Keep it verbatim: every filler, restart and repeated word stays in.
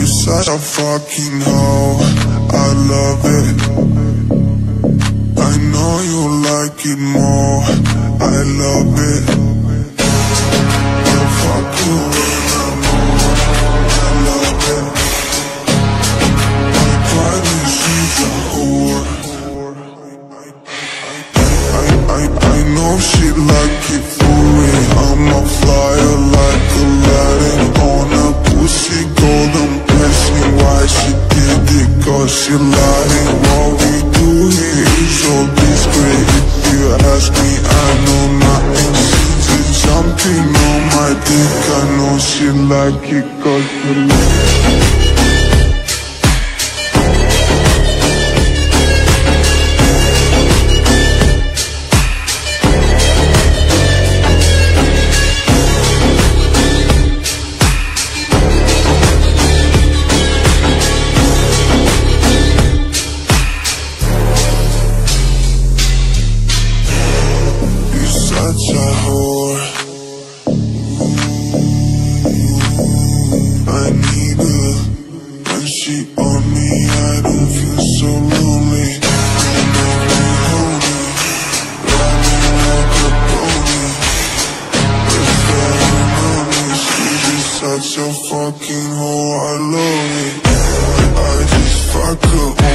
You're such a fucking hoe, I love it. I know you like it more, I love it. I'll fuck you when I'm more, I love it. My private she's a whore. I, I, I know she like it for me. I'm a flyer like Aladdin on a pussy golden blessing. Why she did it? Cause she lying. What we do here is so discreet. If you ask me, I know nothing. She's something on my dick. I know she like it cause she like it. Such a whore. I need her. When she on me, I don't feel so lonely. She make me horny, ride me like a pony. It's ceremony. She's just such a fucking whore. I love it. I just fuck her.